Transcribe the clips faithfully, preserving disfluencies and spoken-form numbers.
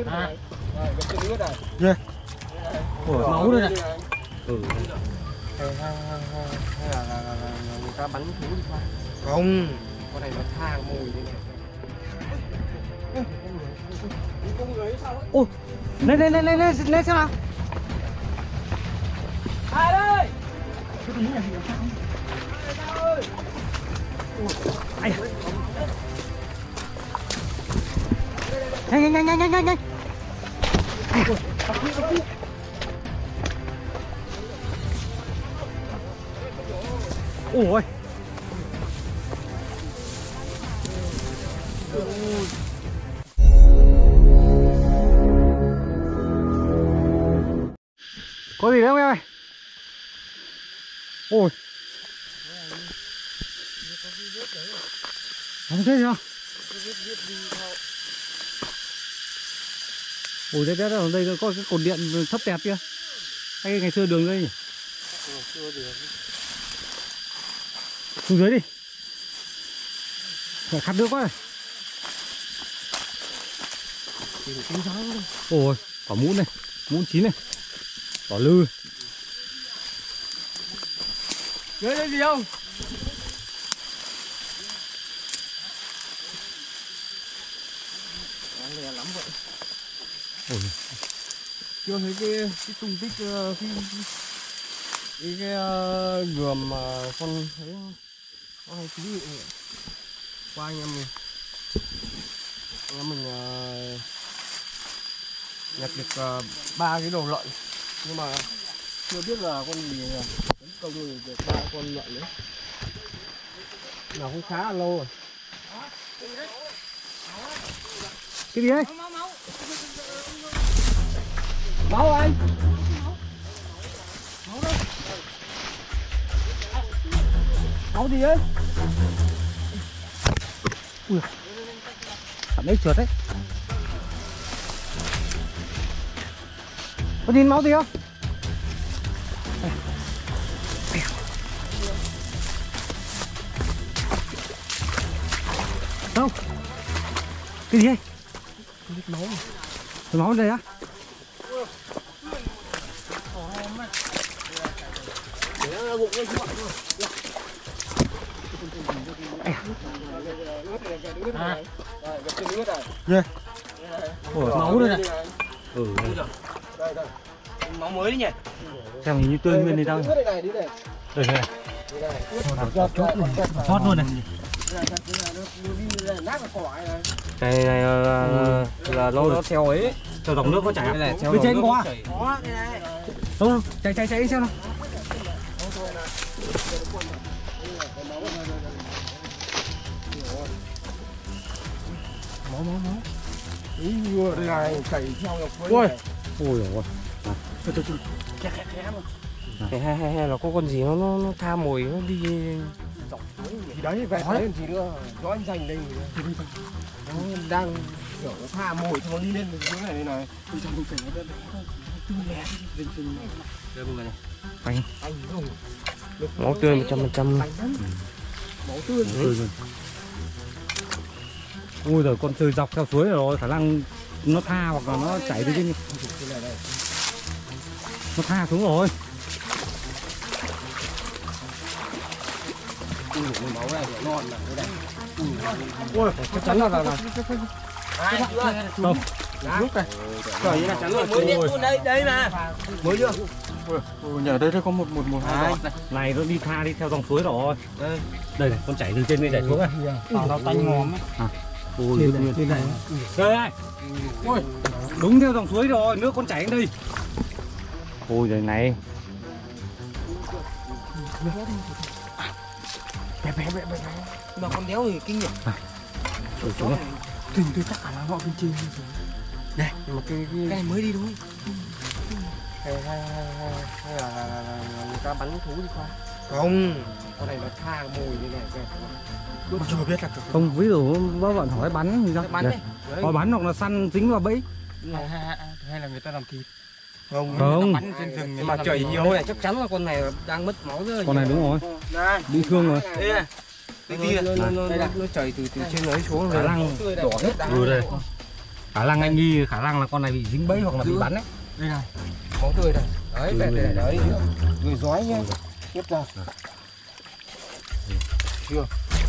À. Yeah. Ủa, máu đây này. Ừ. Hay, hay, hay, hay là, là, là, là người ta bắn thú đi qua. Không. Con này nó tha mùi đây này. Ôi, lên lên lên lên lên lên xem nào. Ai đây? Cái gì này thì sao? Ơi. Ai à? Nhanh nhanh nhanh nhanh nhanh nhanh. Ôi. Có gì đâu em ơi? Ôi. Không thấy gì không? Ôi đây, đây, đây có cái cột điện thấp tẹt kia. Hay ngày xưa đường đây nhỉ? Xuống dưới đi. Phải khát nước quá này. Ôi, quả mún này, mún chín này. Quả lư. Dưới đây gì không? Lè lắm vậy. Ôi. Chưa thấy cái cái tung tích uh, cái cái, cái uh, gườm mà uh, con thấy có hai chú vậy. Qua anh em mình anh em mình uh, nhặt được ba uh, cái đầu lợn nhưng mà chưa biết là con gì tấn công được ba con lợn nữa. Nào cũng khá là lâu rồi. Cái gì đấy? Máu, máu, máu anh. Máu đâu? Máu gì đấy? Ui, bạn ấy trượt đấy. Có nhìn máu gì không? Đâu? Cái gì đây? Máu này. Máu đây á? À. Yeah. Ủa, máu đây này. Ừ. Đây, đây. Máu mới đấy nhỉ? Xem hình như tươi nguyên đi đâu. Đây này. Đây này. Chót chót luôn này. Cái này là, là nó, nó theo ấy, theo dòng nước có chảy. Bên trên có à? Có, đây này. Không, chạy chạy chạy xem nào. Máu máu máu. Ý vừa đây này chảy theo dọc suối. Ôi. Ôi giời ơi. Thôi thôi thôi. Khẽ khẽ khẽ luôn. Hay hay hay là có con gì nó nó, nó tha mồi nó đi dọc suối thì đấy về đấy gì nữa. Cho anh dành đây. Nó đang kiểu nó tha mồi cho nó đi lên cái này đây này. Tôi trong tôi cảnh nó đây. Tươi lẹ đi dinh đây mọi người này. Anh. Anh không. Máu tươi một trăm phần trăm. Máu tươi rồi. Ui rồi con chơi dọc theo suối rồi, khả năng nó tha hoặc là nó chảy đi trên nó tha xuống rồi. Máu này ngon là cái này. Ui, chắc chắn là là là. Không. Lúc này. Rồi như là chắn rồi. Mới điện đây đây mà. Mới chưa? Ôi, nhờ đây đây có một một một hai. Này nó đi tha đi theo dòng suối rồi. Đây. Đây này, con chảy từ trên đây chảy xuống này. Nó tanh ngon á. Ôi, trên này, trên này. Đây này. Ôi, đúng theo dòng suối rồi, nước con chảy đến đây. Ôi trời này. Bé bé bé bé. Mà con đéo thì kinh nhỉ. Trời xuống. Tình tôi chắc là họ bên trên rồi. Này, mà cái cái này mới đi đúng không? Hay hay hay hay là, là, là, là người ta bắn thú đi qua. Không, con này nó tha mùi như này kìa. Tôi chưa biết là không, ví dụ bác bạn hỏi bắn gì đâu. Bắn đấy. Hỏi bắn hoặc là săn dính vào bẫy. Hay, hay, hay là người ta làm thịt. Không, không. Bắn trên rừng nhưng mà chảy nhiều này chắc chắn là con này đang mất máu rồi. Con này đúng rồi. Này, bị thương rồi. Đây này. Nó nó nó nó chảy từ từ trên ấy xuống rồi lăng đỏ hết. Ừ đây. Khả năng anh nghi khả năng là con này bị dính bẫy hoặc là bị bắn đấy. Đây này, máu tươi này. Đấy, đây, đây, đấy. Người giói nhá. Tiếp ra. Chưa.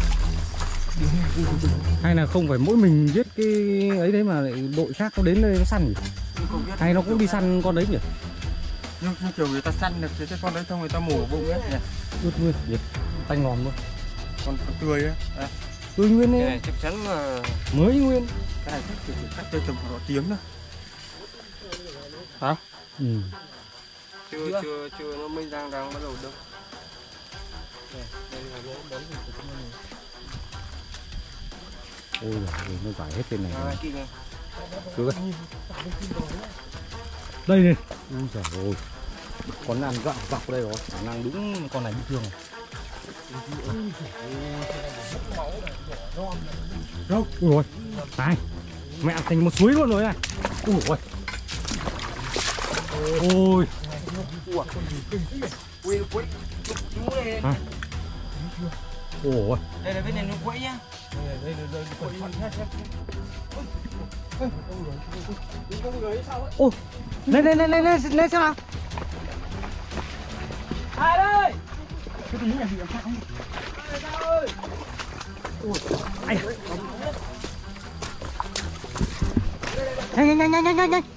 Hay là không phải mỗi mình giết cái ấy đấy mà lại đội khác nó đến đây nó săn nhỉ? Hay nó cũng đi săn con đấy nhỉ? Nhưng như kiểu người ta săn được cái con đấy xong người ta mổ bụng ấy nhỉ? Ướt nguyên nhỉ? Tanh ngon luôn. Con, con tươi á. À. Tươi nguyên Cái đấy. này chắc chắn là Mới nguyên. cái này chắc chỉ cách đây tầm khoảng tiếng thôi. Hả? Ừ. Chưa chưa chưa, chưa nó mới đang đang bắt đầu đông. Đây, đây là nó bón thì cũng này. Ôi giời, nó giải hết tên này. À, kia này. Đây này. Ôi giời ơi. Con ăn dọc dọc đây rồi, khả năng đúng con này bị thương rồi. Đâu? Ui rồi. Này. Mẹ thành một suối luôn rồi này. Ui ôi. Ôi. À. Ôi. Đây là bên này nó quẫy nhá. Đây là đây quẫy nhá. Ôi. Lên lên lên lên lên lên xem nào. Ai đây? Cái tí nhà bị làm sao? Ôi. Ai. Nhanh nhanh nhanh nhanh nhanh nhanh.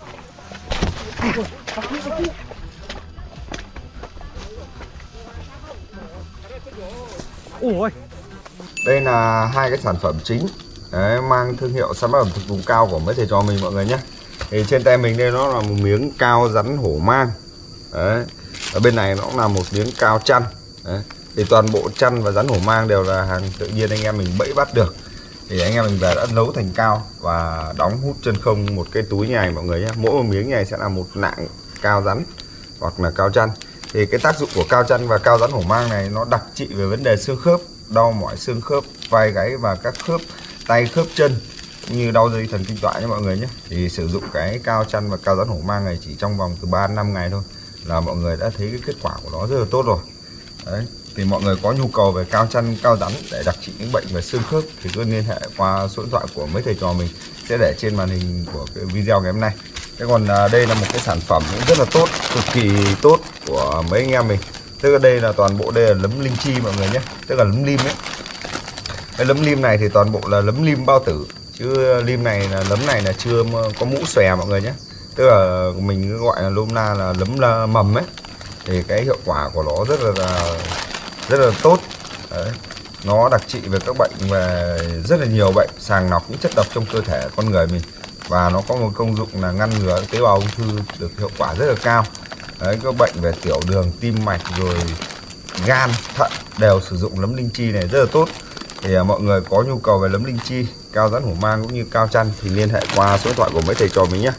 Ôi. Đây là hai cái sản phẩm chính đấy, mang thương hiệu sản phẩm thực vùng cao của mấy thầy trò mình mọi người nhé. Thì trên tay mình đây nó là một miếng cao rắn hổ mang. Đấy. Ở bên này nó cũng là một miếng cao chăn. Đấy. Thì toàn bộ chăn và rắn hổ mang đều là hàng tự nhiên anh em mình bẫy bắt được. Thì anh em mình về đã nấu thành cao và đóng hút chân không một cái túi như này mọi người nhé. Mỗi một miếng này sẽ là một nạng cao rắn hoặc là cao chăn. Thì cái tác dụng của cao chăn và cao rắn hổ mang này nó đặc trị về vấn đề xương khớp, đau mỏi xương khớp, vai gáy và các khớp tay khớp chân như đau dây thần kinh tọa nha mọi người nhé. Thì sử dụng cái cao chăn và cao rắn hổ mang này chỉ trong vòng từ ba đến năm ngày thôi là mọi người đã thấy cái kết quả của nó rất là tốt rồi. Đấy. Thì mọi người có nhu cầu về cao chăn, cao rắn để đặc trị những bệnh về xương khớp thì cứ liên hệ qua số điện thoại của mấy thầy trò mình sẽ để trên màn hình của cái video ngày hôm nay. Thế còn à, đây là một cái sản phẩm cũng rất là tốt, cực kỳ tốt của mấy anh em mình. Tức là đây là toàn bộ đây là nấm linh chi mọi người nhé, tức là nấm lim ấy. Cái nấm lim này thì toàn bộ là nấm lim bao tử, chứ lim này là nấm này là chưa có mũ xòe mọi người nhé. Tức là mình gọi là nôm na là nấm là mầm ấy. Thì cái hiệu quả của nó rất là, là rất là tốt. Đấy. Nó đặc trị về các bệnh về rất là nhiều bệnh, sàng lọc những chất độc trong cơ thể con người mình. Và nó có một công dụng là ngăn ngừa tế bào ung thư được hiệu quả rất là cao. Đấy, các bệnh về tiểu đường, tim mạch rồi gan, thận đều sử dụng nấm linh chi này rất là tốt. Thì à, mọi người có nhu cầu về nấm linh chi, cao rắn hổ mang cũng như cao chăn thì liên hệ qua số điện thoại của mấy thầy trò mình nhé.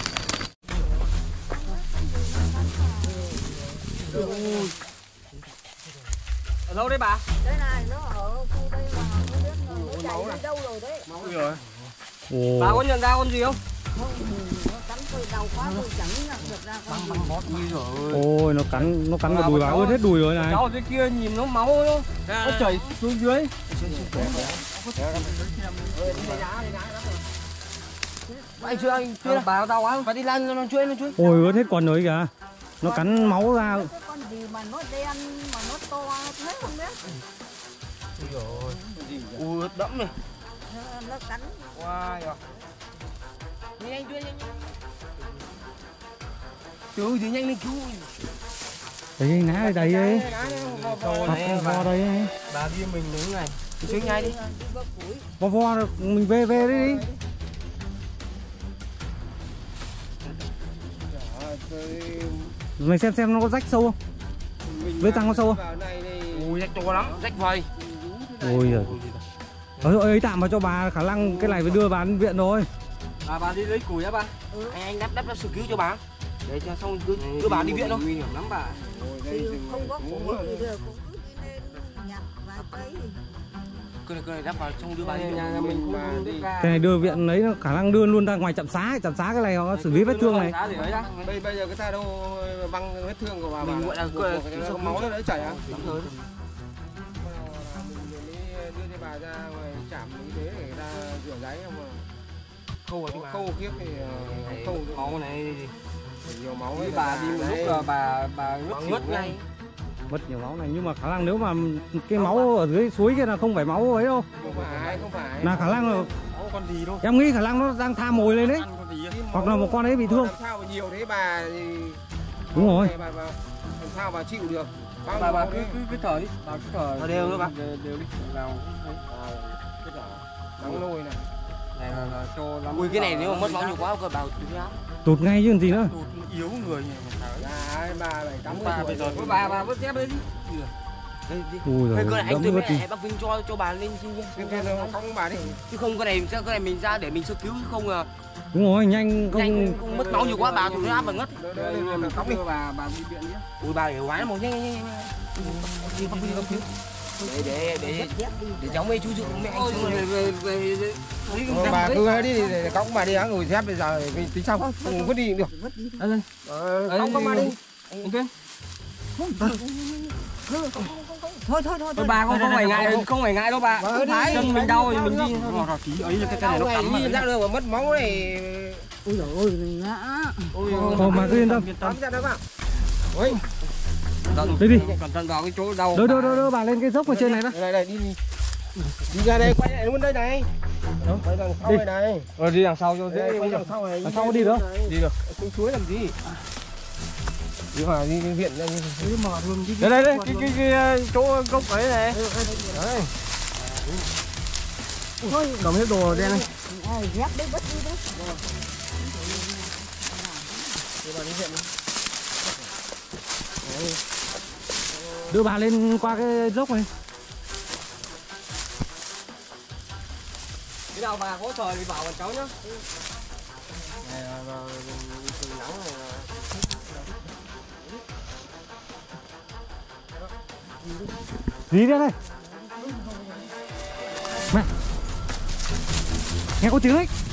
Ở đâu đấy bà? Đây này, nó ở khu đây mà không biết nó, nó chạy đi đâu rồi đấy. Máu rồi. Ồ. Bà có nhận ra con gì không? Không, nó cắn tôi đau quá tôi chẳng nhận được ra con gì. Ui rồi. Ôi nó cắn nó cắn vào đùi bà ướt hết đùi rồi này. Cháu ở dưới kia nhìn nó máu nó nó chảy xuống dưới. Anh chưa anh chưa bà nó đau quá phải đi lên nó chuối nó chuối. Ôi ướt hết quần rồi kìa. Nó cắn máu ra. Cái con gì mà nó đen mà nó to thế không biết. Ui rồi. Ui ướt đẫm này. Nó, nó cắn. Wow rồi. Nhanh nhanh chuối nhanh nhanh. Chú gì nhanh lên chú. Đấy ná ở đây ấy. Này, Vo đây ấy. bà đi mình đứng này. Chú nhanh đi. Vo vo mình về về đi. Mày xem xem nó có rách sâu không? Vết răng có sâu không? Ui rách to lắm, rách vầy. Ôi giời. Ôi ấy tạm vào cho bà, khả năng cái này phải đưa bà đến viện rồi. Bà bà đi lấy củi á bà. Ừ. Anh anh đắp đắp đắp sơ cứu cho bà. Để cho xong cứ đưa bà đi viện thôi. Nguy hiểm lắm bà. Thì không có củi gì được, cũng cứ đi lên nhặt vài cây. Cái này cái này đắp vào xong đưa bà đi nhà mình mà đi. Cái này đưa viện lấy nó khả năng đưa luôn ra ngoài trạm xá, trạm xá cái này họ xử lý vết thương này. Bây bây giờ cái ta đâu băng vết thương của bà. Mình gọi là cái máu nó đỡ chảy á. Đúng rồi. Đưa cho bà ra ngoài trạm y tế để người ta rửa giấy không mà. khâu rồi khâu kiếp thì khâu máu này nhiều máu với bà đi một lúc là bà bà ngất ngất ngay. Mất nhiều máu này, nhưng mà khả năng nếu mà cái máu ở dưới suối kia là không phải máu ấy đâu. Không phải, không phải. Là khả năng là Máu con gì đâu. em nghĩ khả năng nó đang tha mồi lên đấy. Hoặc là một con ấy bị thương. Làm sao mà nhiều thế bà thì... Đúng rồi. Bà, bà, làm sao bà chịu được? Bao Bà bà nhiêu cứ đấy? cứ cứ thở đi, bà cứ thở. Thở đều nữa bà. Đều, đều đi nào. Cái đỏ. Nắng nôi này. Này là, là cho lắm. Ui cái này nếu mà mất máu nhiều quá cơ bảo tụt áp. Tụt ngay chứ còn gì nữa. Tụt yếu người nhỉ. Dạ, bà bảy tám mươi Bà tuổi bây giờ rồi. bà bà vứt dép đấy đi. Đây đi. Ui Cái giời, này anh đẫm tôi ướt với đi. lại bác Vinh cho cho bà lên xin nhé. Thế kia nó không bà đi. Chứ không cái này cái này mình ra để mình sơ cứu chứ không là Đúng rồi, nhanh không. nhanh không mất máu nhiều quá bà tụt áp và ngất. Đây, đây, đây, Cóc đi bà bà đi viện nhé. Ui bà để quái một nhanh nhanh nhanh. Đi bác Vinh cấp cứu. Để để để để cháu mê chú dụ mẹ anh xuống về về về về. Thôi, bà cứ đi để cõng bà đi á, ngồi dép bây giờ mình tính sau không vứt đi cũng được. vứt đi. Ờ, cõng con bà đi. Ok. Thôi thôi thôi. Thôi bà không không phải ngại không phải ngại đâu bà. Bà đi. Chân mình đau thì mình đi. Ngọt ngọt tí ấy là cái cái này nó cắm mà. đi ra đường mà mất máu này. Ôi giời ơi ngã. Thôi mà cứ yên tâm. Tắm ra đó bạn. Ôi, Đi đi. Cẩn thận vào cái chỗ đau. Đỡ đỡ đỡ đỡ bà lên cái dốc ở trên này đó. đây đây đi đi. Đi ra đây quay lại luôn đây này. Quay đằng sau Đi. này này. Rồi đi đằng sau cho Đây, dễ. quay đằng sau này. Đằng sau đi được. Đi được. Xuống suối làm gì? Đi vào đi viện ra đi. Cứ mở đường đi. Đây đây đây cái cái cái chỗ gốc ấy này. Đấy. Thôi cầm hết đồ đen này. Ai dép đấy vứt đi đấy. Đi vào đi viện đi. Đưa bà lên qua cái dốc này. Khi nào bà có trời thì bảo bọn cháu nhá. Này là là trời nắng này là Gì đây này? Mẹ. Nghe có tiếng ấy.